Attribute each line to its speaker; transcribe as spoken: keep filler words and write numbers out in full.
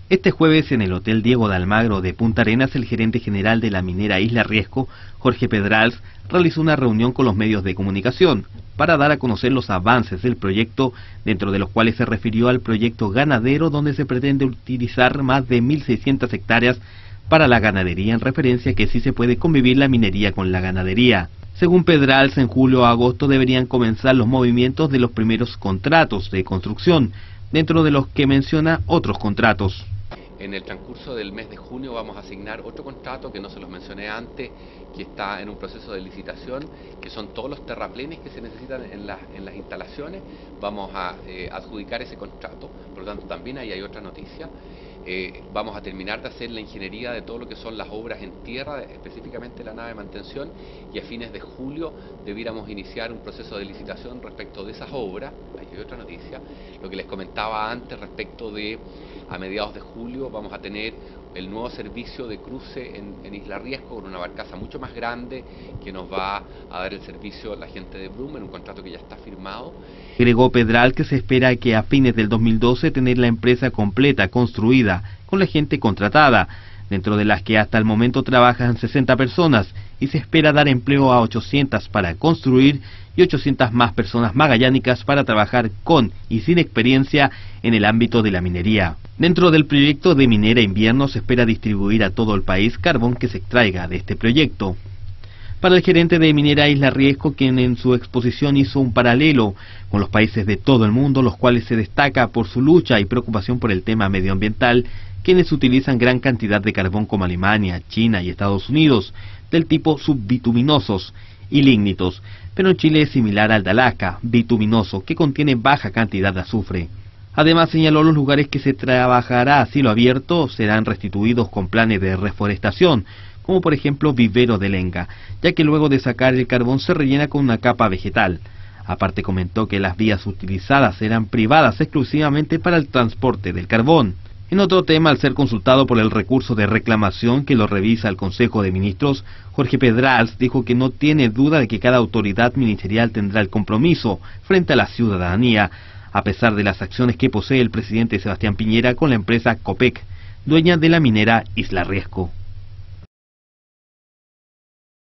Speaker 1: Este jueves en el Hotel Diego de Almagro de Punta Arenas, el gerente general de la minera Isla Riesco, Jorge Pedrals, realizó una reunión con los medios de comunicación para dar a conocer los avances del proyecto, dentro de los cuales se refirió al proyecto ganadero, donde se pretende utilizar más de mil seiscientas hectáreas para la ganadería, en referencia a que sí se puede convivir la minería con la ganadería. Según Pedrals, en julio o agosto deberían comenzar los movimientos de los primeros contratos de construcción, dentro de los que menciona otros contratos.
Speaker 2: En el transcurso del mes de junio vamos a asignar otro contrato que no se los mencioné antes, que está en un proceso de licitación, que son todos los terraplenes que se necesitan en las, en las instalaciones. Vamos a eh, adjudicar ese contrato, por lo tanto también ahí hay otra noticia. Eh, vamos a terminar de hacer la ingeniería de todo lo que son las obras en tierra, específicamente la nave de mantención, y a fines de julio debiéramos iniciar un proceso de licitación respecto de esas obras. Ahí hay otra noticia. Lo que les comentaba antes respecto de, a mediados de julio vamos a tener el nuevo servicio de cruce en, en Isla Riesco, con una barcaza mucho más grande que nos va a dar el servicio a la gente de Brum en un contrato que ya está firmado.
Speaker 1: Agregó Pedral que se espera que a fines del dos mil doce tener la empresa completa, construida, con la gente contratada, dentro de las que hasta el momento trabajan sesenta personas, y se espera dar empleo a ochocientas para construir y ochocientas más personas magallánicas para trabajar con y sin experiencia en el ámbito de la minería. Dentro del proyecto de Minera Invierno se espera distribuir a todo el país carbón que se extraiga de este proyecto. Para el gerente de Minera Isla Riesco, quien en su exposición hizo un paralelo con los países de todo el mundo, los cuales se destaca por su lucha y preocupación por el tema medioambiental, quienes utilizan gran cantidad de carbón como Alemania, China y Estados Unidos, del tipo subbituminosos y lignitos, pero en Chile es similar al de Alaska, bituminoso, que contiene baja cantidad de azufre. Además señaló los lugares que se trabajará a cielo abierto serán restituidos con planes de reforestación, como por ejemplo Vivero de Lenga, ya que luego de sacar el carbón se rellena con una capa vegetal. Aparte comentó que las vías utilizadas serán privadas exclusivamente para el transporte del carbón. En otro tema, al ser consultado por el recurso de reclamación que lo revisa el Consejo de Ministros, Jorge Pedrals dijo que no tiene duda de que cada autoridad ministerial tendrá el compromiso frente a la ciudadanía, a pesar de las acciones que posee el presidente Sebastián Piñera con la empresa Copec, dueña de la minera Isla Riesco.